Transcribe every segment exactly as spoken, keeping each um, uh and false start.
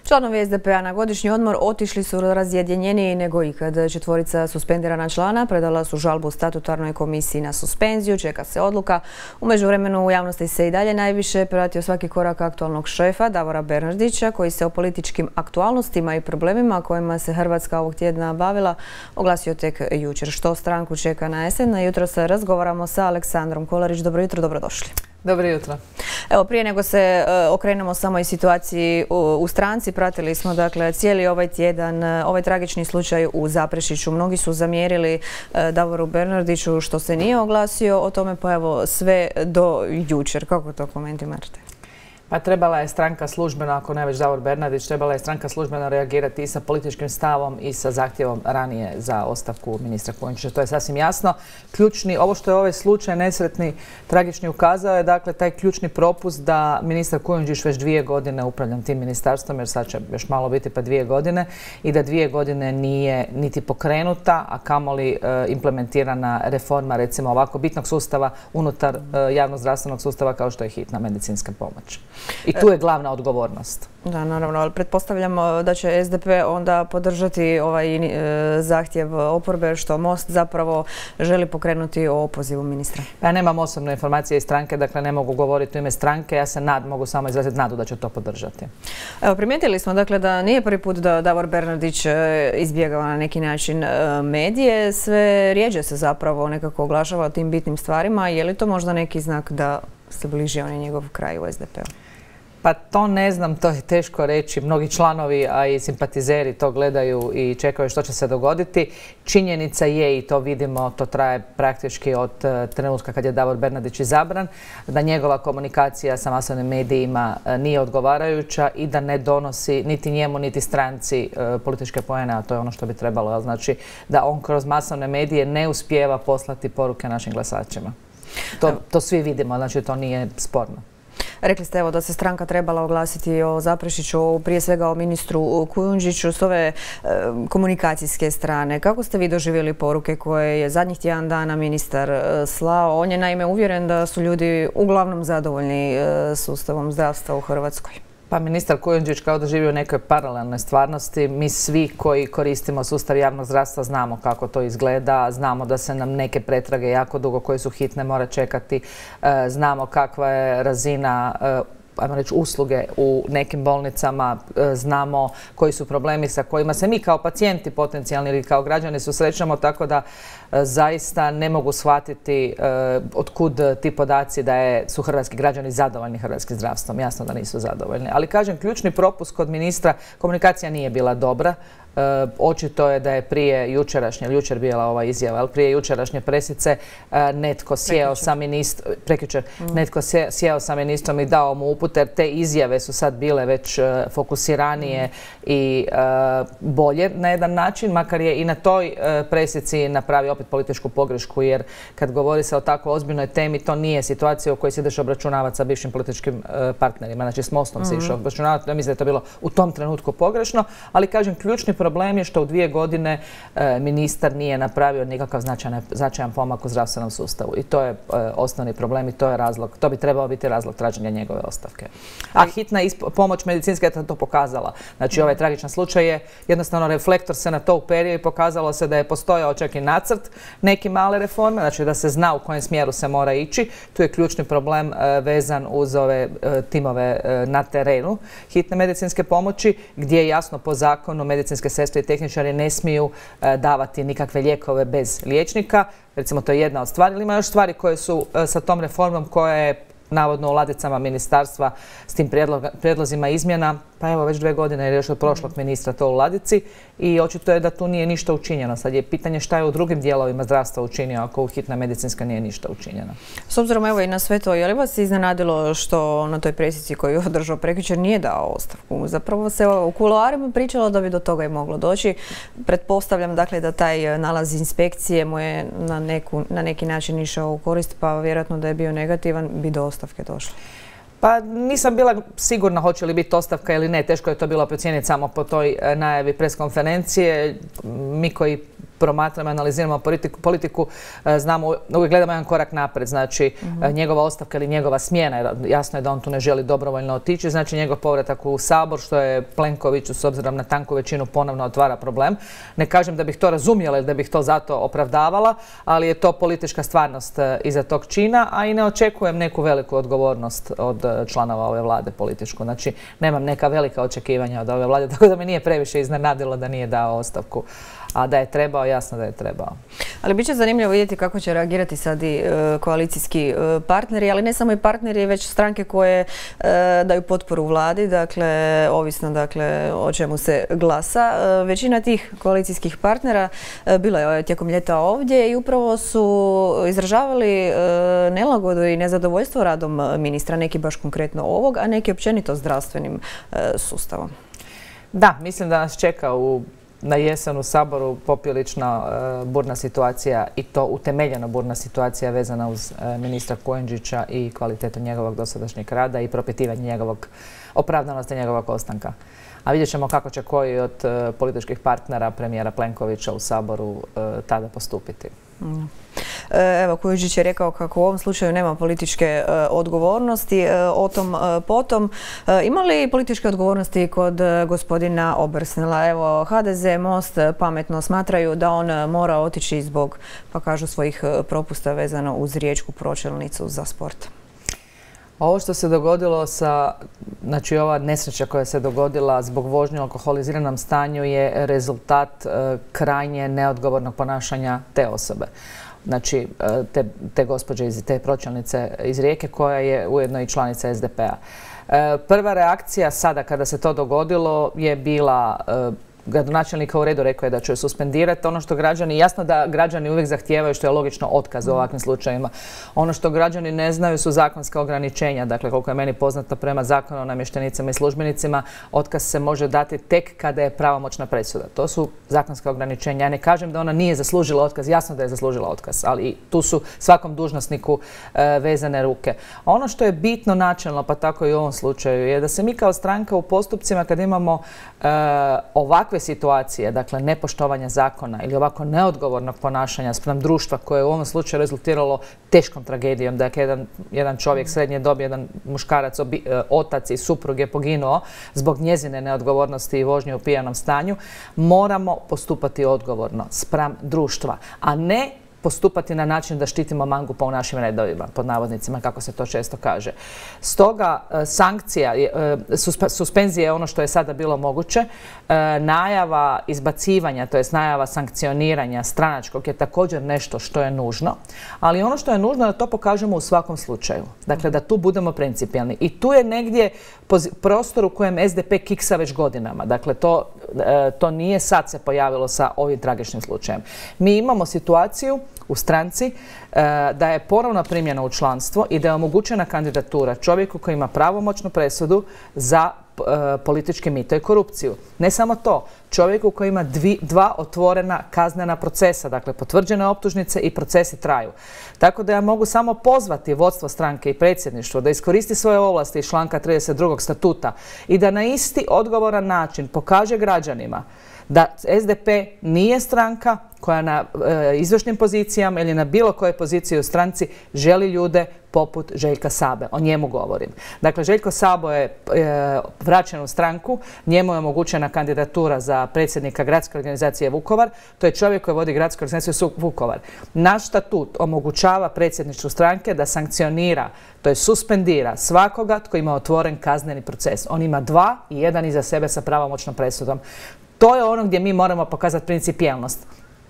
Članovi es de pe a na godišnji odmor otišli su razjedinjeniji nego ikad. Četvorica suspendirana člana predala su žalbu statutarnoj komisiji na suspenziju, čeka se odluka. U međuvremenu u javnosti se i dalje najviše pratio svaki korak aktualnog šefa Davora Bernardića, koji se o političkim aktualnostima i problemima kojima se Hrvatska ovog tjedna bavila oglasio tek jučer. Što stranku čeka na jesen? Jutro se razgovaramo sa Aleksandrom Kolarić. Dobro jutro, dobrodošli. Dobro jutro. Evo, prije nego se uh, okrenemo samo i situaciji u, u stranci, pratili smo dakle cijeli ovaj tjedan uh, ovaj tragični slučaj u Zaprešiću. Mnogi su zamjerili uh, Davoru Bernardiću što se nije oglasio o tome, pa evo sve do jučer. Kako to komentirate? Pa trebala je stranka službeno, ako ne već Davor Bernardić, trebala je stranka službeno reagirati i sa političkim stavom i sa zahtjevom ranije za ostavku ministra Kujundžića. To je sasvim jasno. Ključni, ovo što je ovaj slučaj nesretni, tragični ukazao je dakle taj ključni propust da ministar Kujundžić već dvije godine upravlja tim ministarstvom, jer sad će još malo biti pa dvije godine, i da dvije godine nije niti pokrenuta, a kamoli e, implementirana reforma recimo ovako bitnog sustava unutar e, javnog zdravstvenog sustava kao što je hitna medicinska pomoć. I tu je glavna odgovornost. Da, naravno, ali pretpostavljamo da će es de pe onda podržati ovaj e, zahtjev oporbe, što Most zapravo želi pokrenuti o opozivu ministra. Ja nemam osobne informacije iz stranke, dakle ne mogu govoriti u ime stranke, ja se nad, mogu samo izraziti nadu da će to podržati. Evo, primijetili smo dakle da nije prvi put da Davor Bernardić izbjegava na neki način medije, sve rijeđe se zapravo nekako oglašava o tim bitnim stvarima. Je li to možda neki znak da se bliži on i njegov kraj u es de pe u? Pa to ne znam, to je teško reći. Mnogi članovi, a i simpatizeri to gledaju i čekaju što će se dogoditi. Činjenica je, i to vidimo, to traje praktički od trenutka kad je Davor Bernardić izabran, da njegova komunikacija sa masovnim medijima nije odgovarajuća i da ne donosi niti njemu niti stranci političke poene, a to je ono što bi trebalo. Znači da on kroz masovne medije ne uspijeva poslati poruke našim glasačima. To, to svi vidimo, znači to nije sporno. Rekli ste evo da se stranka trebala oglasiti o Zaprešiću, prije svega o ministru Kujundžiću s ove e, komunikacijske strane. Kako ste vi doživjeli poruke koje je zadnjih tjedan dana ministar e, slao? On je naime uvjeren da su ljudi uglavnom zadovoljni e, sustavom zdravstva u Hrvatskoj. Pa ministar Kujundžić kao da živi u nekoj paralelnoj stvarnosti. Mi svi koji koristimo sustav javnog zdravstva znamo kako to izgleda, znamo da se nam neke pretrage jako dugo koje su hitne mora čekati, znamo kakva je razina ajmo reći, usluge u nekim bolnicama, znamo koji su problemi sa kojima se mi kao pacijenti potencijalni ili kao građani susrećemo, tako da zaista ne mogu shvatiti otkud ti podaci da je, su hrvatski građani zadovoljni hrvatskim zdravstvom. Jasno da nisu zadovoljni. Ali kažem, ključni propust kod ministra, komunikacija nije bila dobra. E, očito je da je prije jučerašnje, jučer bila ova izjava, ali prije jučerašnje presice e, netko sjeo sa ministrom, prekjučer, mm. netko sjeo sa ministrom i dao mu upute. Te izjave su sad bile već e, fokusiranije mm. i e, bolje na jedan način, makar je i na toj e, presici napravio opet političku pogrešku, jer kad govori se o tako ozbiljnoj temi, to nije situacija u kojoj se ideš obračunavati sa bivšim političkim e, partnerima. Znači s Mostom mm. se išao obračunavati, ja mislim da je to bilo u tom trenutku pogrešno, ali kažem, ključni problem je što u dvije godine e, ministar nije napravio nikakav značajan, značajan pomak u zdravstvenom sustavu. I to je e, osnovni problem i to je razlog, to bi trebao biti razlog traženja njegove ostavke. A hitna pomoć medicinska je to pokazala. Znači ovaj tragičan slučaj je jednostavno reflektor se na to uperio i pokazalo se da je postojao čak i nacrt neke male reforme, znači da se zna u kojem smjeru se mora ići. Tu je ključni problem e, vezan uz ove e, timove e, na terenu hitne medicinske pomoći, gdje je jasno po zakonu medicinske sestre i tehničari ne smiju e, davati nikakve lijekove bez liječnika. Recimo, to je jedna od stvari. Ali ima još stvari koje su e, sa tom reformom koja je navodno u ladicama ministarstva s tim prijedlozima izmjena. Pa evo, već dve godine je još od prošlog ministra to u ladici i očito je da tu nije ništa učinjeno. Sad je pitanje šta je u drugim dijelovima zdravstva učinio ako u hitna medicinska nije ništa učinjeno. S obzirom evo i na sve to, je li vas iznenadilo što na toj presici koju je održao prekjučer nije dao ostavku? Zapravo se u kuloarima pričalo da bi do toga i moglo doći. Pretpostavljam dakle da taj nalaz inspekcije mu je na, neku, na neki način išao u korist, pa vjerojatno da je bio negativan, bi do ostavke došlo. Pa nisam bila sigurna hoće li biti ostavka ili ne. Teško je to bilo procijeniti samo po toj najavi preskonferencije. Mi koji promatramo, analiziramo politiku, politiku znamo, uvijek gledamo jedan korak napred, znači mm-hmm. njegova ostavka ili njegova smjena, jasno je da on tu ne želi dobrovoljno otići, znači njegov povratak u Sabor, što je Plenkoviću s obzirom na tanku većinu ponovno otvara problem. Ne kažem da bih to razumjela ili da bih to zato opravdavala, ali je to politička stvarnost iza tog čina, a i ne očekujem neku veliku odgovornost od članova ove vlade političku. Znači, nemam neka velika očekivanja od ove vlade, tako da me nije previše iznenadilo da nije dao ostavku. A da je trebao, jasno da je trebao. Ali bit će zanimljivo vidjeti kako će reagirati sad i e, koalicijski e, partneri, ali ne samo i partneri, već stranke koje e, daju potporu vladi, dakle, ovisno dakle, o čemu se glasa. E, većina tih koalicijskih partnera e, bila je tijekom ljeta ovdje i upravo su izražavali e, nelagodu i nezadovoljstvo radom ministra, neki baš konkretno ovog, a neki općenito zdravstvenim e, sustavom. Da, mislim da nas čeka u na jesen u Saboru poprilično e, burna situacija i to utemeljeno burna situacija vezana uz e, ministra Kujundžića i kvalitetu njegovog dosadašnjeg rada i propitivanje njegovog opravdanosti njegovog ostanka. A vidjet ćemo kako će koji od e, političkih partnera premijera Plenkovića u Saboru e, tada postupiti. Mm. Evo, Kujundžić je rekao kako u ovom slučaju nema političke e, odgovornosti, e, o tom e, potom. E, ima li političke odgovornosti kod e, gospodina Obersnela? Evo, ha de ze, Most pametno smatraju da on mora otići zbog, pa kažu, svojih propusta vezano uz riječku pročelnicu za sport. Ovo što se dogodilo sa, znači ova nesreća koja se dogodila zbog vožnje u alkoholiziranom stanju je rezultat e, krajnje neodgovornog ponašanja te osobe. Znači te, te gospođe iz te pročelnice iz Rijeke koja je ujedno i članica es de pe a. E, prva reakcija sada kada se to dogodilo je bila e, gradonačelnika u redu rekao je da će joj suspendirati. Ono što građani, jasno da građani uvijek zahtijevaju, što je logično, otkaz u ovakvim slučajevima. Ono što građani ne znaju su zakonska ograničenja. Dakle, koliko je meni poznato prema zakonu o namještenicima i službenicima, otkaz se može dati tek kada je pravomoćna presuda. To su zakonska ograničenja. Ja ne kažem da ona nije zaslužila otkaz, jasno da je zaslužila otkaz, ali tu su svakom dužnosniku e, vezane ruke. Ono što je bitno načelno, pa tako i u ovom slučaju, je da se mi kao stranka u postupcima kad imamo e, ovakve situacije, dakle nepoštovanja zakona ili ovako neodgovornog ponašanja spram društva koje je u ovom slučaju rezultiralo teškom tragedijom, dakle jedan, jedan čovjek srednje dobi, jedan muškarac, obi, otac i suprug je poginuo zbog njezine neodgovornosti i vožnje u pijanom stanju, moramo postupati odgovorno spram društva, a ne postupati na način da štitimo mangupa u našim redovima, pod navodnicima, kako se to često kaže. Stoga sankcija, suspenzija je ono što je sada bilo moguće. Najava izbacivanja, to jest najava sankcioniranja stranačkog je također nešto što je nužno, ali ono što je nužno je da to pokažemo u svakom slučaju. Dakle, da tu budemo principijelni. I tu je negdje prostor u kojem es de pe kiksa već godinama. Dakle, to, to nije sad se pojavilo sa ovim tragičnim slučajem. Mi imamo situaciju u stranci da je ponovno primljena u članstvo i da je omogućena kandidatura čovjeku koji ima pravomoćnu presudu za politički mito i korupciju. Ne samo to, čovjeku koji ima dvi, dva otvorena kaznena procesa, dakle potvrđene optužnice i procesi traju. Tako da ja mogu samo pozvati vodstvo stranke i predsjedništvo da iskoristi svoje ovlasti iz članka trideset drugog statuta i da na isti odgovoran način pokaže građanima da es de pe nije stranka koja na e, izvršnim pozicijama ili na bilo kojoj poziciji u stranci želi ljude poput Željka Sabe. O njemu govorim. Dakle, Željko Sabo je e, vraćen u stranku, njemu je omogućena kandidatura za predsjednika gradske organizacije Vukovar. To je čovjek koji vodi gradsku organizaciju Vukovar. Naš statut omogućava predsjedništvu stranke da sankcionira, to je suspendira svakoga tko ima otvoren kazneni proces. On ima dva i jedan iza sebe sa pravomoćnom presudom. To je ono gdje mi moramo pokazati principijelnost.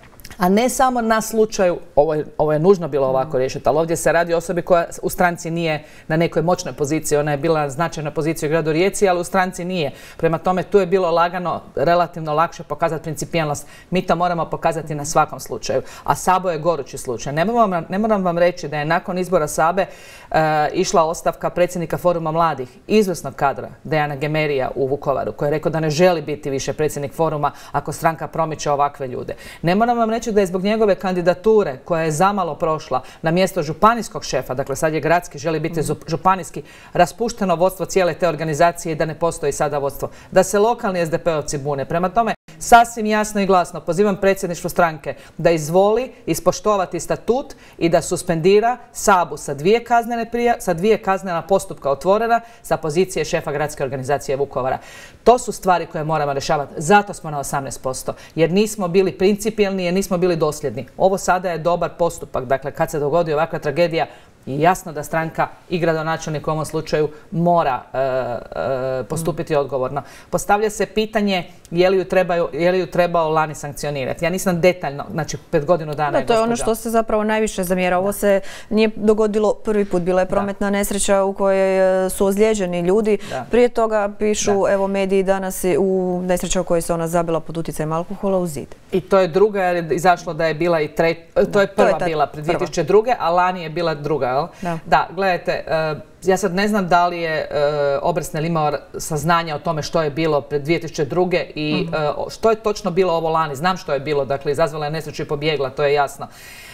A ne samo na slučaju, ovo je, ovo je nužno bilo ovako riješiti, ali ovdje se radi o osobi koja u stranci nije na nekoj moćnoj poziciji. Ona je bila značajna pozicija u gradu Rijeci, ali u stranci nije. Prema tome, tu je bilo lagano, relativno lakše pokazati principijelnost. Mi to moramo pokazati na svakom slučaju. A Sabo je gorući slučaj. Ne moram, ne moram vam reći da je nakon izbora Sabe e, išla ostavka predsjednika Foruma mladih, izvrsnog kadra, Dejana Gemerija u Vukovaru, koji je rekao da ne želi biti više predsjednik Foruma ako stranka promiče ovakve ljude. Ne moram vam reći da je zbog njegove kandidature koja je zamalo prošla na mjesto županijskog šefa, dakle sad je gradski, želi biti županijski, raspušteno vodstvo cijele te organizacije i da ne postoji sada vodstvo. Da se lokalni es de pe ovci bune. Prema tome, sasvim jasno i glasno pozivam predsjedništvo stranke da izvoli ispoštovati statut i da suspendira Sabu sa dvije kaznene prija, sa dvije kaznena postupka otvorena sa pozicije šefa gradske organizacije Vukovara. To su stvari koje moramo rješavati. Zato smo na osamnaest posto. Jer nismo bili principijelni, jer nismo bili dosljedni. Ovo sada je dobar postupak. Dakle, kad se dogodi ovakva tragedija, i jasno da stranka i gradonačelnik u ovom slučaju mora e, e, postupiti odgovorno. Postavlja se pitanje je li ju, trebaju, je li ju trebao lani sankcionirati. Ja nisam detaljno, znači pet godinu dana da, je to je gospođa. ono što se zapravo najviše zamjera. Ovo se nije dogodilo prvi put. Bila je prometna da. nesreća u kojoj su ozlijeđeni ljudi. Da. Prije toga pišu, da. evo mediji danas u nesreća u kojoj se ona zabila pod utjecajem alkohola u zid. I to je druga, jer je izašlo da je bila i treća, to je prva to je ta, bila pred dvije tisuće druge. a lani je bila druga. Da. da, gledajte, ja sad ne znam da li je Obersnel imao saznanja o tome što je bilo pred dvije tisuće druge i uh-huh. što je točno bilo ovo lani. Znam što je bilo, dakle, izazvala je nesreću i pobjegla, to je jasno.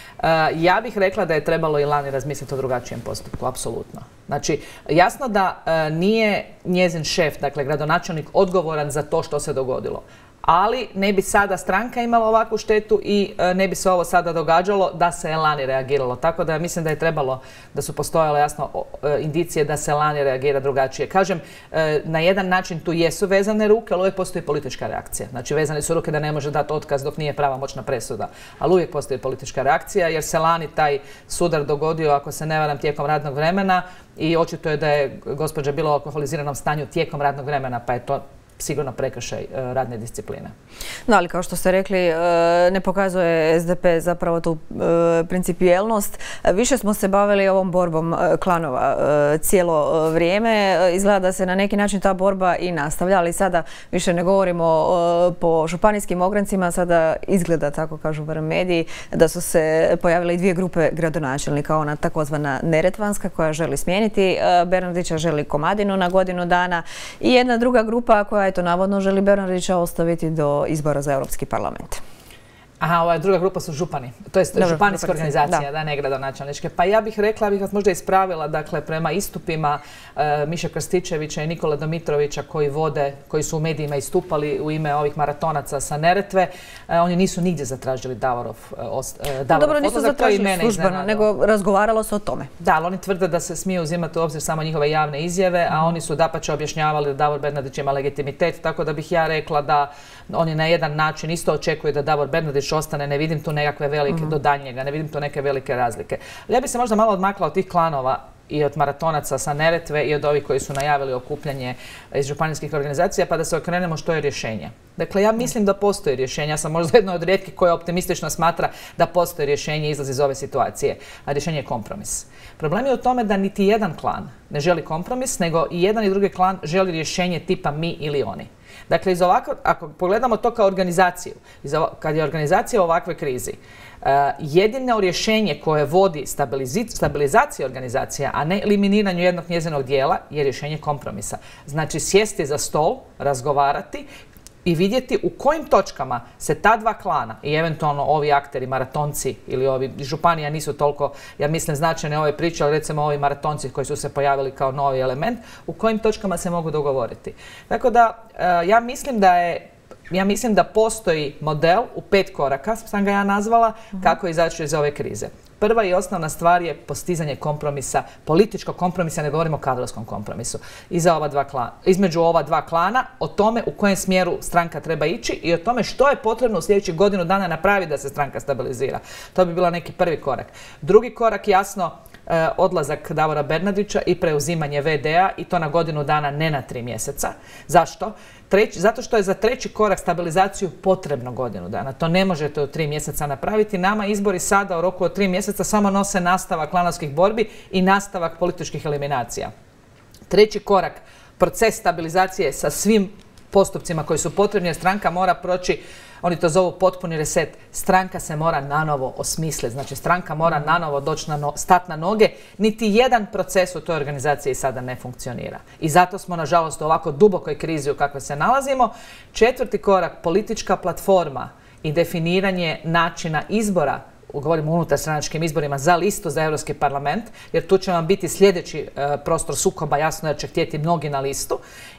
Ja bih rekla da je trebalo i lani razmisliti o drugačijem postupku, apsolutno. Znači, jasno da nije njezin šef, dakle, gradonačelnik, odgovoran za to što se dogodilo. Ali ne bi sada stranka imala ovakvu štetu i ne bi se ovo sada događalo da se je lani reagiralo. Tako da mislim da je trebalo, da su postojale jasno indicije da se lani reagira drugačije. Kažem, na jedan način tu jesu vezane ruke, ali uvijek postoji politička reakcija. Znači, vezane su ruke da ne može dati otkaz dok nije pravomoćna presuda. Ali uvijek postoji politička reakcija jer se lani taj sudar dogodio, ako se ne varam, tijekom radnog vremena i očito je da je gospođa bila u alkoholiziranom stanju tijekom radnog vremena, pa je to sigurno prekršaj radne discipline. Da, ali kao što ste rekli, ne pokazuje es de pe zapravo tu principijelnost. Više smo se bavili ovom borbom klanova cijelo vrijeme. Izgleda da se na neki način ta borba i nastavlja, ali sada više ne govorimo po županijskim ograncima, sada izgleda, tako kažu barem mediji, da su se pojavile i dvije grupe gradonačelnika, ona takozvana Neretvanska koja želi smijeniti Bernardića, želi Komadinu na godinu dana i jedna druga grupa koja eto navodno želi Bernardića ostaviti do izbora za Europski parlament. Aha, ova druga grupa su župani. To je županijska organizacija, da, ne gradonačelničke. Pa ja bih rekla, bih vas možda ispravila, dakle, prema istupima Miše Krstičevića i Nikole Domitrovića koji vode, koji su u medijima istupali u ime ovih maratonaca sa Neretve, oni nisu nigdje zatražili Davorov odlazak. Dobro, nisu zatražili službeno, nego razgovaralo se o tome. Da, ali oni tvrde da se smiju uzimati u obzir samo njihove javne izjave, a oni su dapače objašnjavali da Davor Bernardić ima legitimitet, tako da bih ja rekla da oni na jedan način isto očekuju da Davor Bernardić ostane, ne vidim tu nekakve velike do daljnjega, ne vidim tu neke velike razlike. Ali ja bi se možda malo odmakla od tih klanova i od maratonaca sa Neretve i od ovih koji su najavili okupljanje iz županijskih organizacija, pa da se okrenemo što je rješenje. Dakle, ja mislim da postoji rješenje. Ja sam možda jedna od rijetkih koja optimistično smatra da postoji rješenje i izlaz iz ove situacije. A rješenje je kompromis. Problem je u tome da niti jedan klan ne želi kompromis, nego i jedan i drugi klan želi rješenje tipa mi ili oni. Dakle, iz ovako, ako pogledamo to kao organizaciju, kad je organizacija u ovakvoj krizi, uh, jedino rješenje koje vodi stabilizaciji organizacija, a ne eliminiranju jednog njezinog dijela, je rješenje kompromisa. Znači, sjesti za stol, razgovarati i vidjeti u kojim točkama se ta dva klana i eventualno ovi akteri, maratonci ili ovi županija nisu toliko, ja mislim, značajne ove priče, ali recimo ovi maratonci koji su se pojavili kao novi element, u kojim točkama se mogu dogovoriti. Tako da, ja mislim da je Ja mislim da postoji model u pet koraka, sam ga ja nazvala, kako izaći iz ove krize. Prva i osnovna stvar je postizanje kompromisa, političkog kompromisa, ne govorimo o kadrovskom kompromisu, iza ova dva klana, između ova dva klana, o tome u kojem smjeru stranka treba ići i o tome što je potrebno u sljedećih godinu dana napraviti da se stranka stabilizira. To bi bila neki prvi korak. Drugi korak, jasno, odlazak Davora Bernardića i preuzimanje ve de a i to na godinu dana, ne na tri mjeseca. Zašto? Treći, zato što je za treći korak stabilizaciju potrebno godinu dana. To ne možete u tri mjeseca napraviti. Nama izbori sada u roku od tri mjeseca samo nose nastavak klanovskih borbi i nastavak političkih eliminacija. Treći korak, proces stabilizacije sa svim postupcima koji su potrebni jer stranka mora proći, oni to zovu potpuni reset, stranka se mora nanovo osmisliti, znači stranka mora nanovo doći na no, stat na noge, niti jedan proces u toj organizaciji sada ne funkcionira. I zato smo, nažalost, u ovako dubokoj krizi u kakvoj se nalazimo. Četvrti korak, politička platforma i definiranje načina izbora, govorimo o unutarstranačkim izborima, za listu za Europski parlament, jer tu će vam biti sljedeći e, prostor sukoba, jasno jer će htjeti mnogi na listu.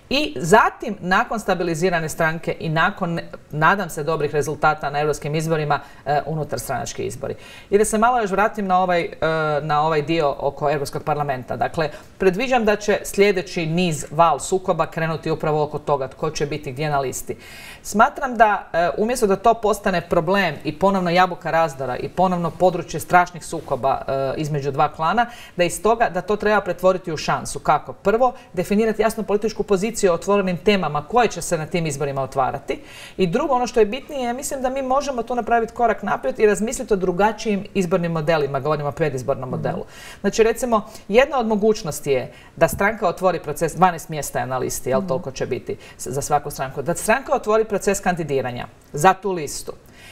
i zatim nakon stabilizirane stranke i nakon, nadam se, dobrih rezultata na europskim izborima, unutar stranački izbori. I da se malo još vratim na ovaj, na ovaj dio oko Europskog parlamenta. Dakle, predviđam da će sljedeći niz val sukoba krenuti upravo oko toga tko će biti gdje na listi. Smatram da umjesto da to postane problem i ponovno jabuka razdora i ponovno područje strašnih sukoba između dva klana, da iz toga da to treba pretvoriti u šansu. Kako? Prvo, definirati jasnu političku poziciju o otvorenim temama koje će se na tim izborima otvarati. I drugo, ono što je bitnije, mislim da mi možemo tu napraviti korak naprijed i razmisliti o drugačijim izbornim modelima, govorimo o predizbornom modelu. Znači, recimo, jedna od mogućnosti je da stranka otvori proces, dvanaest mjesta je na listi, jel, toliko će biti za svaku stranku, da stranka otvori proces kandidiranja za tu listu.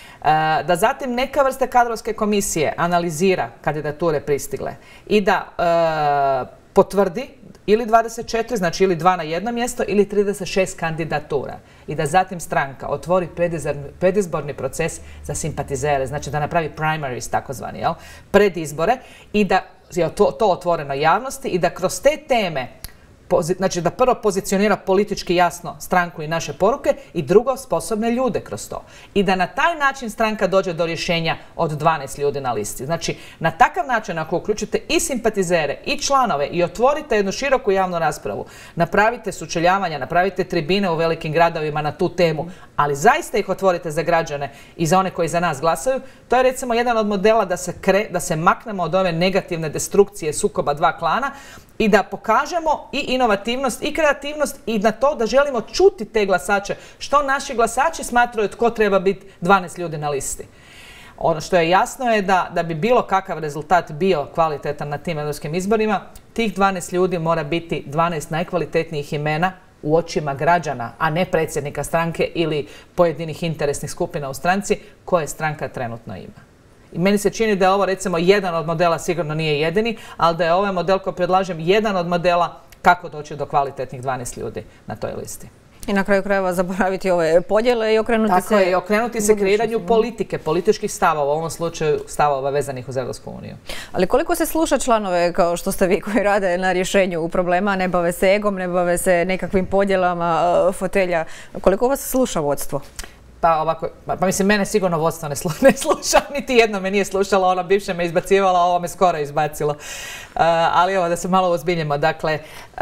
Da zatim neka vrsta kadrovske komisije analizira kandidature pristigle i da e, potvrdi ili dvadeset četiri, znači ili dva na jedno mjesto, ili trideset šest kandidatura. I da zatim stranka otvori predizborni proces za simpatizere, znači da napravi primaries takozvani, jel, pred izbore i da je to, to otvoreno javnosti i da kroz te teme, znači da prvo pozicionira politički jasno stranku i naše poruke i drugo sposobne ljude kroz to. I da na taj način stranka dođe do rješenja od dvanaest ljudi na listi. Znači, na takav način ako uključite i simpatizere i članove i otvorite jednu široku javnu raspravu, napravite sučeljavanja, napravite tribine u velikim gradovima na tu temu, ali zaista ih otvorite za građane i za one koji za nas glasaju, to je recimo jedan od modela da se, kre, da se maknemo od ove negativne destrukcije sukoba dva klana i da pokažemo i inovativnost i kreativnost i na to da želimo čuti te glasače, što naši glasači smatraju tko treba biti dvanaest ljudi na listi. Ono što je jasno je da, da bi bilo kakav rezultat bio kvalitetan na tim europskim izborima, tih dvanaest ljudi mora biti dvanaest najkvalitetnijih imena u očima građana, a ne predsjednika stranke ili pojedinih interesnih skupina u stranci koje stranka trenutno ima. I meni se čini da je ovo recimo jedan od modela, sigurno nije jedini, ali da je ovaj model koji predlažem jedan od modela kako doći do kvalitetnih dvanaest ljudi na toj listi. I na kraju krajeva zaboraviti ove podjele i okrenuti Tako se... Tako je, i okrenuti se kreiranju politike, političkih stavova, u ovom slučaju stavova vezanih uz Europsku uniju. Ali koliko se sluša članove kao što ste vi koji rade na rješenju problema, ne bave se egom, ne bave se nekakvim podjelama fotelja, koliko vas sluša vodstvo? Pa ovako, pa mislim, mene sigurno vodstvo ne, slu, ne sluša, niti jedno me nije slušalo, ono bivše me izbacivala, ovo me skoro izbacilo. Uh, ali evo, da se malo ozbiljimo. Dakle, uh,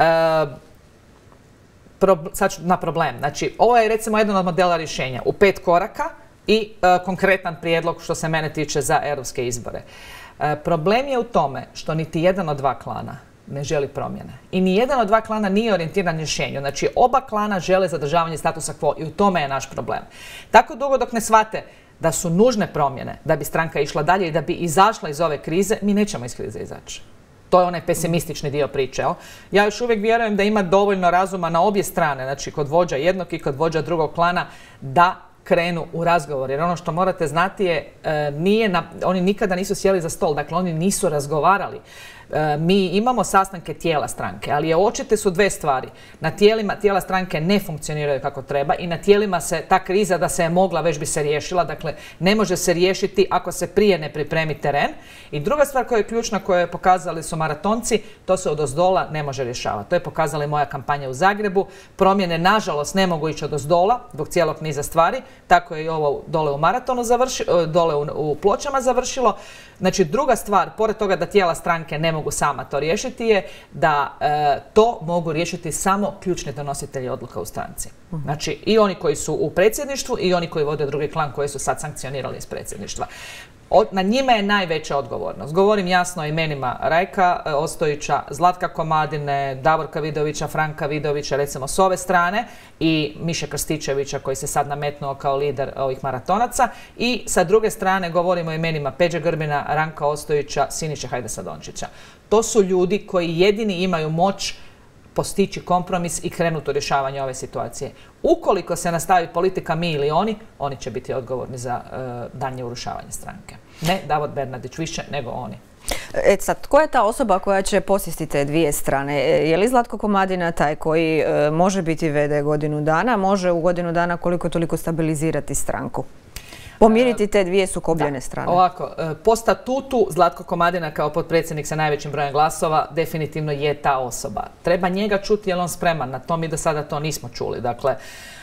pro, sad ću na problem. Znači, ovo je recimo jedan od modela rješenja u pet koraka i uh, konkretan prijedlog što se mene tiče za europske izbore. Uh, problem je u tome što niti jedan od dva klana ne želi promjene. I ni jedan od dva klana nije orijentiran rješenju. Znači, oba klana žele zadržavanje statusa quo i u tome je naš problem. Tako dugo dok ne shvate da su nužne promjene da bi stranka išla dalje i da bi izašla iz ove krize, mi nećemo iz krize izaći. To je onaj pesimistični dio priče. Jel? Ja još uvijek vjerujem da ima dovoljno razuma na obje strane, znači kod vođa jednog i kod vođa drugog klana, da krenu u razgovor. Jer ono što morate znati je, e, nije na, oni nikada nisu sjeli za stol, dakle oni nisu razgovarali. E, mi imamo sastanke tijela stranke, ali je očite su dve stvari. Na tijelima, tijela stranke ne funkcioniraju kako treba i na tijelima se ta kriza da se je mogla već bi se riješila, dakle ne može se riješiti ako se prije ne pripremi teren. I druga stvar koja je ključna, koju je pokazali su maratonci, to se odozdola ne može rješavati. To je pokazala i moja kampanja u Zagrebu. Promjene nažalost ne mogu ići odozdola zbog cijelog niza stvari. Tako je i ovo dole u maratonu završilo, dole u, u Pločama završilo. Znači, druga stvar, pored toga da tijela stranke ne mogu sama to riješiti, je da e, to mogu riješiti samo ključni donositelji odluka u stranci. Znači, i oni koji su u predsjedništvu i oni koji vode drugi klan koji su sad sankcionirali iz predsjedništva. Od, na njima je najveća odgovornost. Govorim jasno o imenima Rajka Ostojića, Zlatka Komadine, Davorka Vidovića, Franka Vidovića, recimo s ove strane, i Miše Krstičevića koji se sad nametnuo kao lider ovih maratonaca. I sa druge strane govorimo o imenima Peđe Grbina, Ranka Ostojića, Siniše Hajdasa Dončića. To su ljudi koji jedini imaju moć postići kompromis i krenuti u rješavanje ove situacije. Ukoliko se nastavi politika mi ili oni, oni će biti odgovorni za uh, daljnje urušavanje stranke. Ne Davor Bernardić više, nego oni. E sad, tko je ta osoba koja će posjesti te dvije strane? Je li Zlatko Komadina taj koji e, može biti ve de godinu dana, može u godinu dana koliko toliko stabilizirati stranku? pomiriti te dvije sukobljene strane? Ovako, po statutu Zlatko Komadina kao potpredsjednik sa najvećim brojem glasova definitivno je ta osoba. Treba njega čuti jer on spreman na to, mi do sada to nismo čuli. Dakle,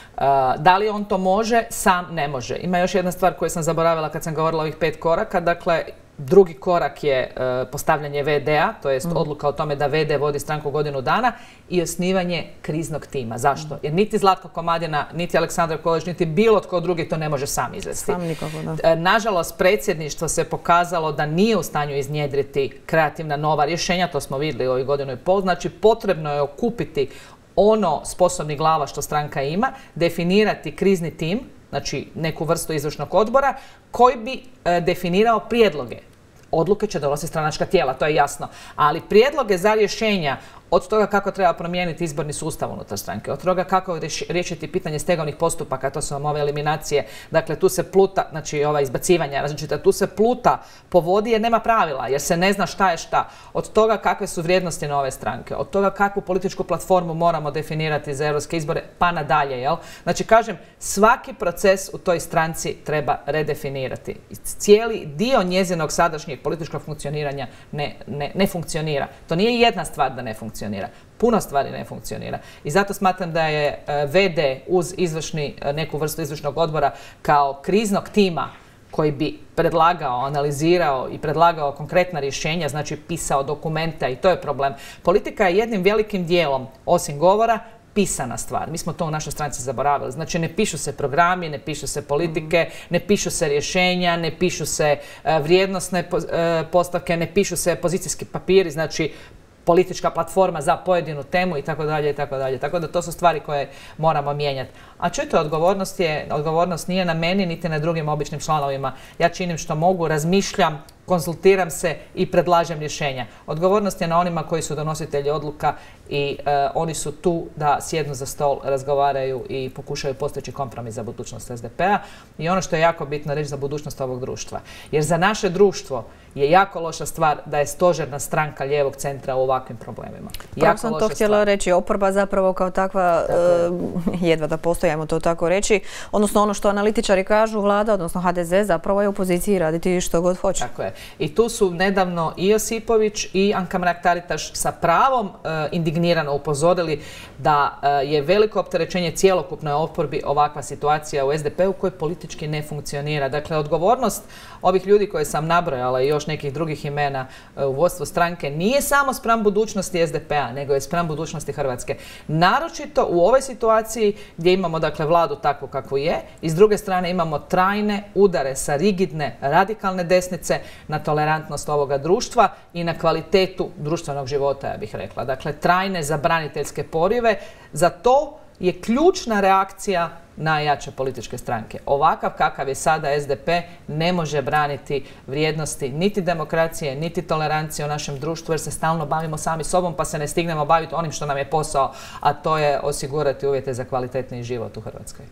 da li on to može? Sam ne može. Ima još jedna stvar koju sam zaboravila kad sam govorila o ovih pet koraka. Dakle, drugi korak je postavljanje ve de a, to jest odluka o tome da ve de vodi stranku godinu dana i osnivanje kriznog tima. Zašto? Jer niti Zlatko Komadina, niti Aleksandar Koleđ, niti bilo tko drugi to ne može sam izvesti. Sam nikako, da. Nažalost, predsjedništvo se pokazalo da nije u stanju iznjedriti kreativna nova rješenja, to smo vidjeli u ovih godinu i pol. Znači, potrebno je okupiti ono sposobnih glava što stranka ima, definirati krizni tim, znači neku vrstu izvršnog odbora, koji bi e, definirao prijedloge. Odluke će donositi stranačka tijela, to je jasno. Ali prijedloge za rješenja od toga kako treba promijeniti izborni sustav unutar stranke, od toga kako riješiti pitanje stegovnih postupaka, to su vam ove eliminacije, dakle tu se pluta, znači ova izbacivanja različita, tu se pluta po vodi jer nema pravila, jer se ne zna šta je šta. Od toga kakve su vrijednosti nove stranke, od toga kakvu političku platformu moramo definirati za europske izbore, pa nadalje, jel? Znači, kažem, svaki proces u toj stranci treba redefinirati. Cijeli dio njezinog sadašnjeg političkog funkcioniranja ne, ne, ne funkcionira. To nije jedna stvar da ne funkcionira. Puno stvari ne funkcionira. I zato smatram da je ve de uz izvršni, neku vrstu izvršnog odbora kao kriznog tima koji bi predlagao, analizirao i predlagao konkretna rješenja, znači pisao dokumente, i to je problem. Politika je jednim velikim dijelom, osim govora, pisana stvar. Mi smo to u našoj stranci zaboravili. Znači, ne pišu se programi, ne pišu se politike, ne pišu se rješenja, ne pišu se vrijednosne postavke, ne pišu se pozicijski papiri, znači politička platforma za pojedinu temu i tako dalje i tako dalje. Tako da to su stvari koje moramo mijenjati. A čujte, odgovornost je, odgovornost nije na meni niti na drugim običnim članovima. Ja činim što mogu, razmišljam, konzultiram se i predlažem rješenja. Odgovornost je na onima koji su donositelji odluka i e, oni su tu da sjednu za stol, razgovaraju i pokušaju postići kompromis za budućnost es de pe a. I ono što je jako bitno reći za budućnost ovog društva. Jer za naše društvo je jako loša stvar da je stožerna stranka lijevog centra u ovakvim problemima. Pravo sam to htjela reći. Oporba zapravo kao takva Tako e, jedva da postoji, ajmo to tako reći. Odnosno ono što analitičari kažu, vlada, odnosno ha de ze, zapravo je u poziciji raditi što god hoće. Tako je. I tu su nedavno i Josipović i Anka Mrak-Taritaš sa pravom e, indignirano upozorili da e, je veliko opterećenje cjelokupnoj oporbi ovakva situacija u es de pe u koji politički ne funkcionira. Dakle, odgovornost ovih ljudi koje sam nabrojala i još nekih drugih imena e, u vodstvu stranke nije samo spram budućnosti es de pe a, nego je spram budućnosti Hrvatske. Naročito u ovoj situaciji gdje imamo, dakle, vladu takvu kakvu je i s druge strane imamo trajne udare sa rigidne, radikalne desnice na tolerantnost ovoga društva i na kvalitetu društvenog života, ja bih rekla. Dakle, trajne zabraniteljske porive. Za to je ključna reakcija najjače političke stranke. Ovakav kakav je sada es de pe ne može braniti vrijednosti niti demokracije, niti tolerancije u našem društvu jer se stalno bavimo sami sobom pa se ne stignemo baviti onim što nam je posao, a to je osigurati uvjete za kvalitetniji život u Hrvatskoj.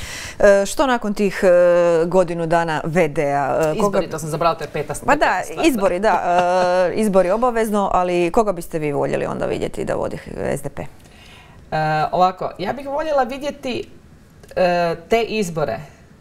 E, što nakon tih e, godinu dana ve de a? E, koga... Izbori, to sam zabrala, to je peta stvar. Pa da, izbori, da. E, izbori obavezno, ali koga biste vi voljeli onda vidjeti da vodi es de pe? E, ovako, ja bih voljela vidjeti te izbore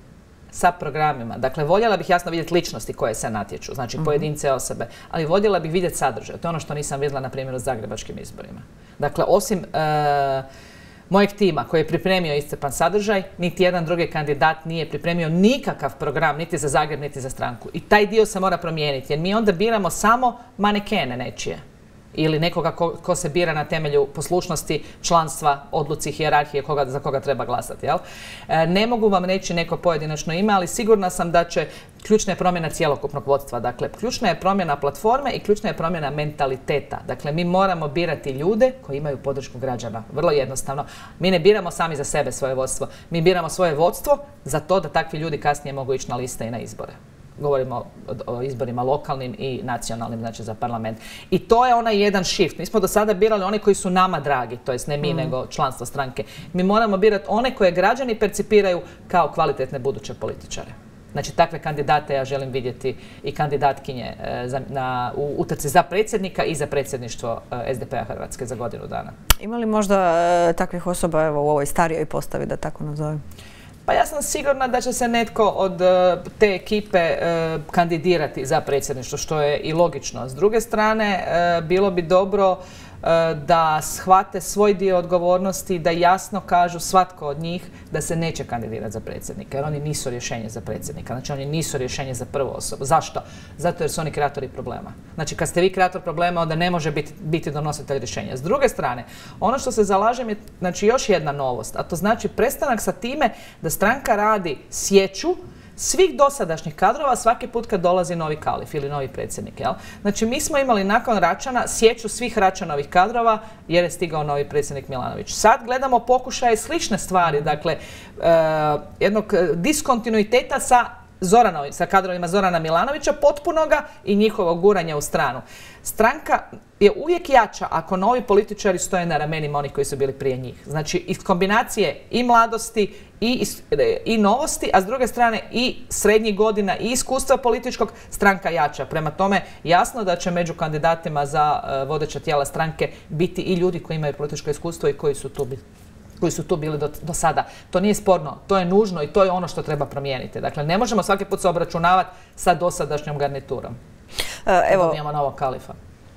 sa programima. Dakle, voljela bih jasno vidjeti ličnosti koje se natječu, znači pojedince osobe, ali voljela bih vidjeti sadržaj. To je ono što nisam vidjela na primjer u zagrebačkim izborima. Dakle, osim uh, mojeg tima koji je pripremio iscrpan sadržaj, niti jedan drugi kandidat nije pripremio nikakav program, niti za Zagreb, niti za stranku. I taj dio se mora promijeniti, jer mi onda biramo samo manekene nečije. Ili nekoga ko, ko se bira na temelju poslušnosti, članstva, odluci, hijerarhije koga, za koga treba glasati. Jel? E, ne mogu vam reći neko pojedinačno ime, ali sigurna sam da će ključna je promjena cjelokupnog vodstva. Dakle, ključna je promjena platforme i ključna je promjena mentaliteta. Dakle, mi moramo birati ljude koji imaju podršku građana. Vrlo jednostavno. Mi ne biramo sami za sebe svoje vodstvo. Mi biramo svoje vodstvo za to da takvi ljudi kasnije mogu ići na liste i na izbore. Govorimo o, o izborima lokalnim i nacionalnim, znači za parlament. I to je onaj jedan shift. Mi smo do sada birali one koji su nama dragi, to jest ne mi, mm. nego članstvo stranke. Mi moramo birati one koje građani percipiraju kao kvalitetne buduće političare. Znači, takve kandidate ja želim vidjeti i kandidatkinje e, za, na, u utrci za predsjednika i za predsjedništvo e, es de pe a Hrvatske za godinu dana. Ima li možda e, takvih osoba evo, u ovoj starijoj postavi, da tako nazovem? Pa ja sam sigurna da će se netko od te ekipe kandidirati za predsjedništvo, što je i logično. S druge strane, bilo bi dobro da shvate svoj dio odgovornosti, da jasno kažu svatko od njih da se neće kandidirati za predsjednika, jer oni nisu rješenje za predsjednika. Znači, oni nisu rješenje za prvu osobu. Zašto? Zato jer su oni kreatori problema. Znači, kad ste vi kreator problema, onda ne može biti, biti donositelj rješenja. S druge strane, ono što se zalažem je, znači, još jedna novost, a to znači prestanak sa time da stranka radi sječu svih dosadašnjih kadrova svaki put kad dolazi novi kalif ili novi predsjednik. Jel? Znači, mi smo imali nakon Račana sjeću svih Račanovih kadrova jer je stigao novi predsjednik Milanović. Sad gledamo pokušaje slične stvari, dakle, uh, jednog diskontinuiteta sa Zoranovi, sa kadrovima Zorana Milanovića, potpunoga i njihovog guranja u stranu. Stranka je uvijek jača ako novi političari stoje na ramenima onih koji su bili prije njih. Znači, iz kombinacije i mladosti i, i novosti, a s druge strane i srednjih godina i iskustva političkog, stranka jača. Prema tome, jasno da će među kandidatima za uh, vodeća tijela stranke biti i ljudi koji imaju političko iskustvo i koji su tu bili. koji su tu bili do, do sada. To nije sporno, to je nužno i to je ono što treba promijeniti. Dakle, ne možemo svaki put se obračunavati sa dosadašnjom garniturom. Evo, imamo novog kalifa.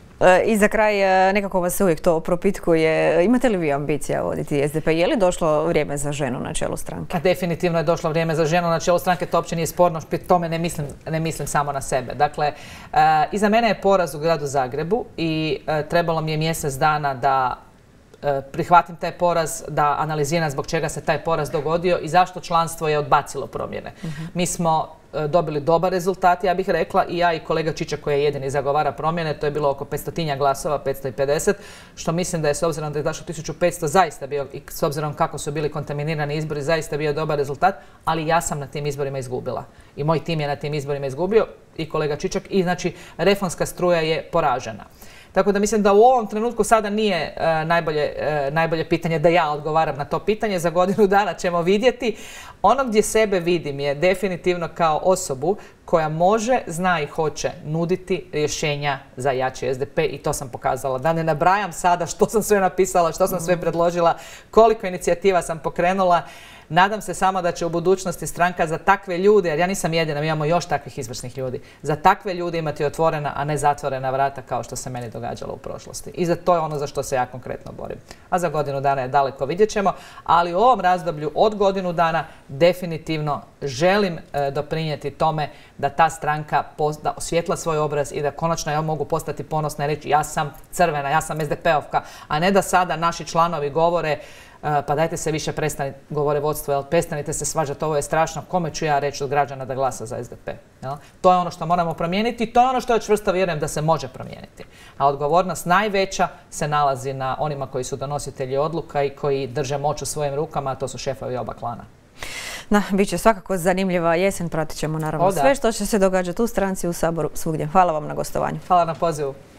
I za kraj, nekako vas se uvijek to propitkuje. Imate li vi ambicija voditi S D P? Je li došlo vrijeme za ženu na čelu stranke? A definitivno je došlo vrijeme za ženu na čelu stranke. To uopće nije sporno. Pri tome ne mislim, ne mislim samo na sebe. Dakle, uh, iza mene je poraz u gradu Zagrebu i uh, trebalo mi je mjesec dana da prihvatim taj poraz, da analiziram zbog čega se taj poraz dogodio i zašto članstvo je odbacilo promjene. Uh-huh. Mi smo dobili dobar rezultat, ja bih rekla, i ja i kolega Čičak koji je jedini zagovara promjene, to je bilo oko petstotinja glasova, petsto pedeset, što mislim da je s obzirom da je došlo tisuću petsto zaista bio, i s obzirom kako su bili kontaminirani izbori, zaista bio dobar rezultat, ali ja sam na tim izborima izgubila. I moj tim je na tim izborima izgubio, i kolega Čičak, i znači reformska struja je poražena. Tako da mislim da u ovom trenutku sada nije uh, najbolje, uh, najbolje pitanje da ja odgovaram na to pitanje. Za godinu dana ćemo vidjeti. Ono gdje sebe vidim je definitivno kao osobu koja može, zna i hoće nuditi rješenja za jači S D P i to sam pokazala. Da ne nabrajam sada što sam sve napisala, što sam sve predložila, koliko inicijativa sam pokrenula. Nadam se samo da će u budućnosti stranka za takve ljude, jer ja nisam jedina, mi imamo još takvih izvrsnih ljudi, za takve ljude imati otvorena, a ne zatvorena vrata kao što se meni događalo u prošlosti. I za to je ono za što se ja konkretno borim. A za godinu dana je daleko, vidjet ćemo, ali u ovom razdoblju od godinu dana definitivno želim e, doprinijeti tome da ta stranka post, da osvijetla svoj obraz i da konačno ja mogu postati ponosna i reći ja sam crvena, ja sam S D P-ovka, a ne da sada naši članovi govore pa dajte se više prestanite, govore vodstvo, jel, prestanite se svađati, ovo je strašno, kome ću ja reći od građana da glasa za S D P? Jel? To je ono što moramo promijeniti, to je ono što ja čvrsto vjerujem da se može promijeniti. A odgovornost najveća se nalazi na onima koji su donositelji odluka i koji drže moć u svojim rukama, a to su šefovi oba klana. Da, bit će svakako zanimljiva jesen, pratit ćemo naravno sve što će se događati u stranci, u Saboru, svugdje. Hvala vam na gostovanju. Hvala na pozivu.